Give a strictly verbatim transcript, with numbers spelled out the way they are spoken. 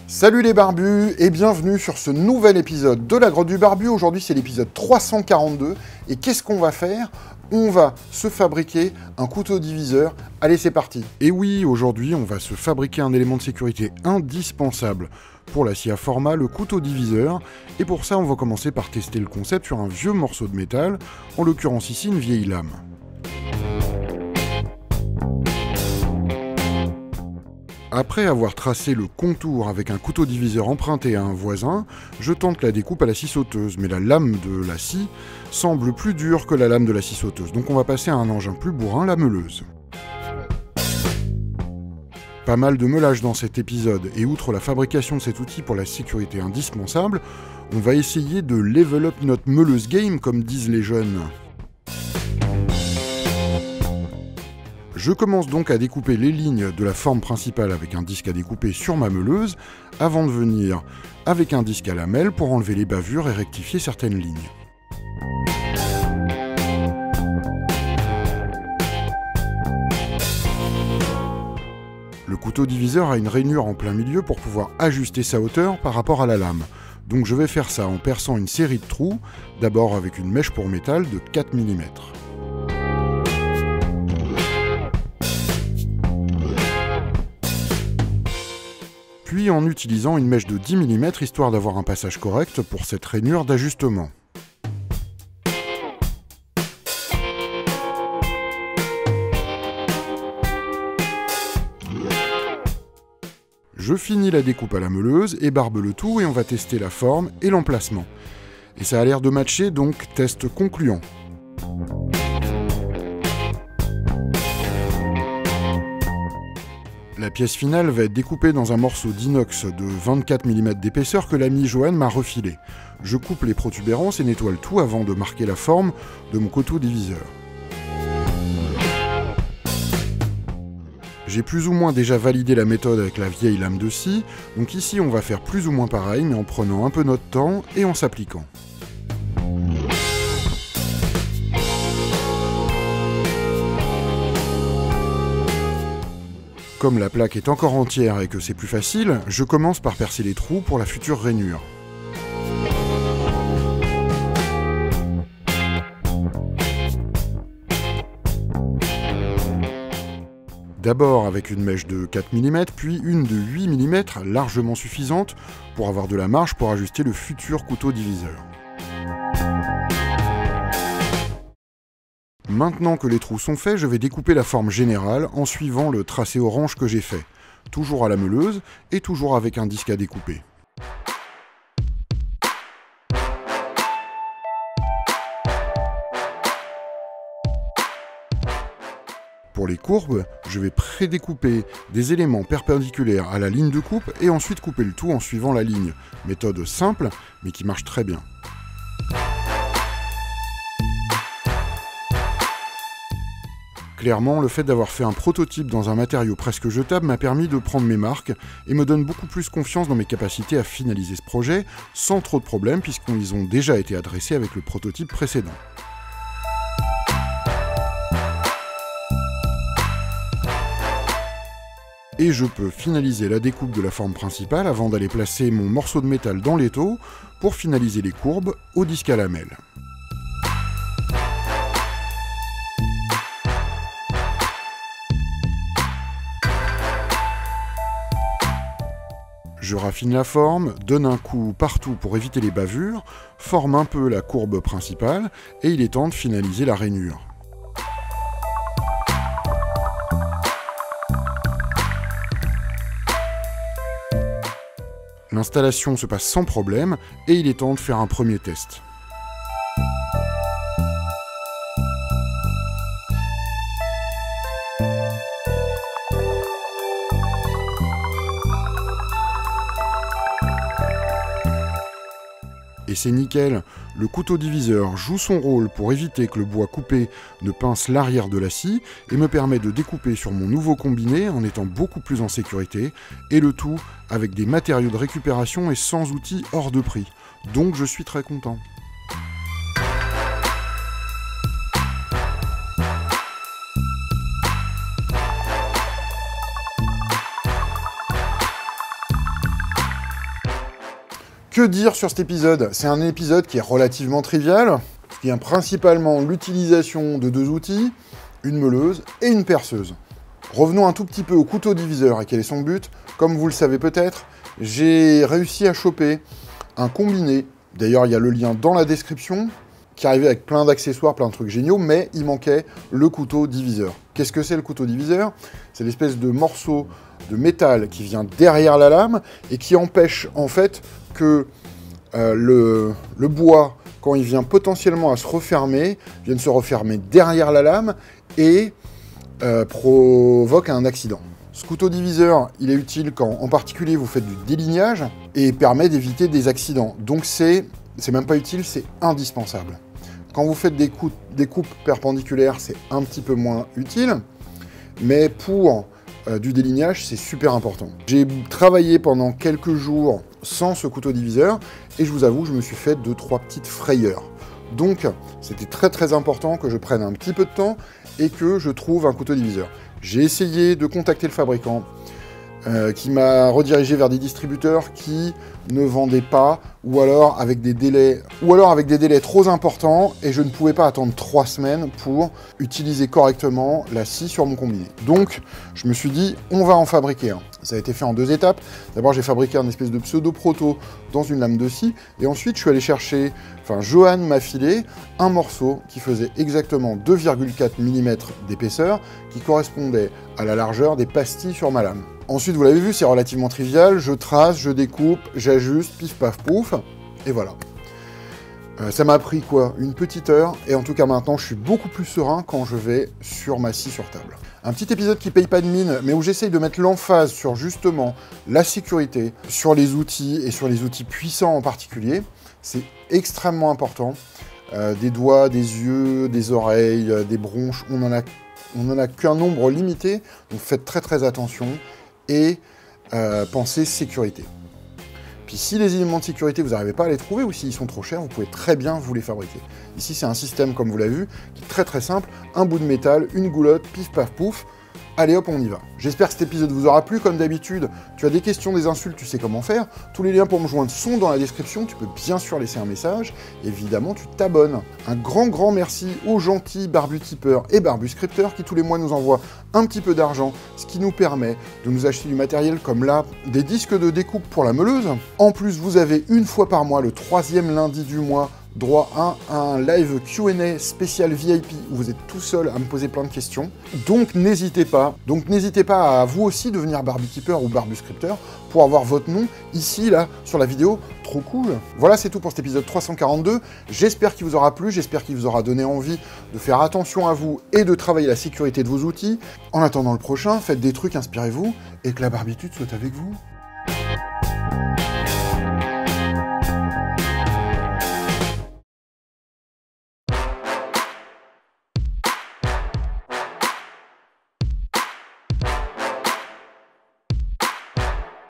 Salut les barbus et bienvenue sur ce nouvel épisode de la Grotte du Barbu. Aujourd'hui c'est l'épisode trois cent quarante-deux et qu'est-ce qu'on va faire? On va se fabriquer un couteau diviseur. Allez, c'est parti. Et oui, aujourd'hui on va se fabriquer un élément de sécurité indispensable pour la scie à format, le couteau diviseur. Et pour ça on va commencer par tester le concept sur un vieux morceau de métal, en l'occurrence ici une vieille lame. Après avoir tracé le contour avec un couteau diviseur emprunté à un voisin, je tente la découpe à la scie sauteuse, mais la lame de la scie semble plus dure que la lame de la scie sauteuse, donc on va passer à un engin plus bourrin, la meuleuse. Pas mal de meulage dans cet épisode, et outre la fabrication de cet outil pour la sécurité indispensable, on va essayer de level up notre meuleuse game, comme disent les jeunes. Je commence donc à découper les lignes de la forme principale avec un disque à découper sur ma meuleuse, avant de venir avec un disque à lamelles pour enlever les bavures et rectifier certaines lignes. Le couteau diviseur a une rainure en plein milieu pour pouvoir ajuster sa hauteur par rapport à la lame. Donc je vais faire ça en perçant une série de trous, d'abord avec une mèche pour métal de quatre millimètres. Puis en utilisant une mèche de dix millimètres histoire d'avoir un passage correct pour cette rainure d'ajustement. Je finis la découpe à la meuleuse et barbe le tout et on va tester la forme et l'emplacement. Et ça a l'air de matcher, donc test concluant. La pièce finale va être découpée dans un morceau d'inox de vingt-quatre millimètres d'épaisseur que l'ami Johan m'a refilé. Je coupe les protubérances et nettoie le tout avant de marquer la forme de mon couteau diviseur. J'ai plus ou moins déjà validé la méthode avec la vieille lame de scie, donc ici on va faire plus ou moins pareil, mais en prenant un peu notre temps et en s'appliquant. Comme la plaque est encore entière et que c'est plus facile, je commence par percer les trous pour la future rainure. D'abord avec une mèche de quatre millimètres, puis une de huit millimètres, largement suffisante pour avoir de la marge pour ajuster le futur couteau diviseur. Maintenant que les trous sont faits, je vais découper la forme générale en suivant le tracé orange que j'ai fait, toujours à la meuleuse et toujours avec un disque à découper. Pour les courbes, je vais prédécouper des éléments perpendiculaires à la ligne de coupe et ensuite couper le tout en suivant la ligne. Méthode simple, mais qui marche très bien. Clairement, le fait d'avoir fait un prototype dans un matériau presque jetable m'a permis de prendre mes marques et me donne beaucoup plus confiance dans mes capacités à finaliser ce projet sans trop de problèmes puisqu'ils ont déjà été adressés avec le prototype précédent. Et je peux finaliser la découpe de la forme principale avant d'aller placer mon morceau de métal dans l'étau pour finaliser les courbes au disque à lamelles. Je raffine la forme, donne un coup partout pour éviter les bavures, forme un peu la courbe principale et il est temps de finaliser la rainure. L'installation se passe sans problème et il est temps de faire un premier test. Et c'est nickel, le couteau diviseur joue son rôle pour éviter que le bois coupé ne pince l'arrière de la scie et me permet de découper sur mon nouveau combiné en étant beaucoup plus en sécurité, et le tout avec des matériaux de récupération et sans outils hors de prix. Donc je suis très content. Que dire sur cet épisode? C'est un épisode qui est relativement trivial, qui vient principalement l'utilisation de deux outils, une meuleuse et une perceuse. Revenons un tout petit peu au couteau diviseur et quel est son but. Comme vous le savez peut-être, j'ai réussi à choper un combiné, d'ailleurs il y a le lien dans la description, qui arrivait avec plein d'accessoires, plein de trucs géniaux, mais il manquait le couteau diviseur. Qu'est-ce que c'est le couteau diviseur? C'est l'espèce de morceau de métal qui vient derrière la lame et qui empêche en fait que euh, le, le bois, quand il vient potentiellement à se refermer, vienne se refermer derrière la lame et euh, provoque un accident. Ce couteau diviseur, il est utile quand en particulier vous faites du délignage et permet d'éviter des accidents. Donc c'est c'est même pas utile, c'est indispensable. Quand vous faites des, coups, des coupes perpendiculaires, c'est un petit peu moins utile, mais pour euh, du délignage, c'est super important. J'ai travaillé pendant quelques jours sans ce couteau diviseur, et je vous avoue, je me suis fait deux, trois petites frayeurs. Donc, c'était très très important que je prenne un petit peu de temps et que je trouve un couteau diviseur. J'ai essayé de contacter le fabricant, Euh, qui m'a redirigé vers des distributeurs qui ne vendaient pas, ou alors avec des délais, ou alors avec des délais trop importants, et je ne pouvais pas attendre trois semaines pour utiliser correctement la scie sur mon combiné. Donc, je me suis dit, on va en fabriquer un. Ça a été fait en deux étapes. D'abord, j'ai fabriqué un espèce de pseudo-proto dans une lame de scie, et ensuite, je suis allé chercher, enfin, Johan m'a filé un morceau qui faisait exactement deux virgule quatre millimètres d'épaisseur, qui correspondait à la largeur des pastilles sur ma lame. Ensuite, vous l'avez vu, c'est relativement trivial. Je trace, je découpe, j'ajuste, pif paf pouf, et voilà. Euh, ça m'a pris quoi? Une petite heure, et en tout cas maintenant, je suis beaucoup plus serein quand je vais sur ma scie sur table. Un petit épisode qui paye pas de mine, mais où j'essaye de mettre l'emphase sur justement la sécurité, sur les outils, et sur les outils puissants en particulier. C'est extrêmement important. Euh, des doigts, des yeux, des oreilles, euh, des bronches, on en a, on en a qu'un nombre limité, donc faites très très attention. Et euh, pensez sécurité. Puis si les éléments de sécurité, vous n'arrivez pas à les trouver ou s'ils sont trop chers, vous pouvez très bien vous les fabriquer. Ici, c'est un système, comme vous l'avez vu, qui est très très simple. Un bout de métal, une goulotte, pif paf pouf. Allez hop, on y va. J'espère que cet épisode vous aura plu. Comme d'habitude, tu as des questions, des insultes, tu sais comment faire. Tous les liens pour me joindre sont dans la description. Tu peux bien sûr laisser un message. Évidemment, tu t'abonnes. Un grand, grand merci aux gentils barbutipeurs et barbuscripteurs qui tous les mois nous envoient un petit peu d'argent, ce qui nous permet de nous acheter du matériel comme là, des disques de découpe pour la meuleuse. En plus, vous avez une fois par mois, le troisième lundi du mois, droit à un live Q and A spécial V I P où vous êtes tout seul à me poser plein de questions. Donc n'hésitez pas, donc n'hésitez pas à vous aussi devenir barbutipeur ou barbuscripteur pour avoir votre nom ici, là, sur la vidéo. Trop cool. Voilà, c'est tout pour cet épisode trois cent quarante-deux. J'espère qu'il vous aura plu, j'espère qu'il vous aura donné envie de faire attention à vous et de travailler la sécurité de vos outils. En attendant le prochain, faites des trucs, inspirez-vous, et que la barbitude soit avec vous.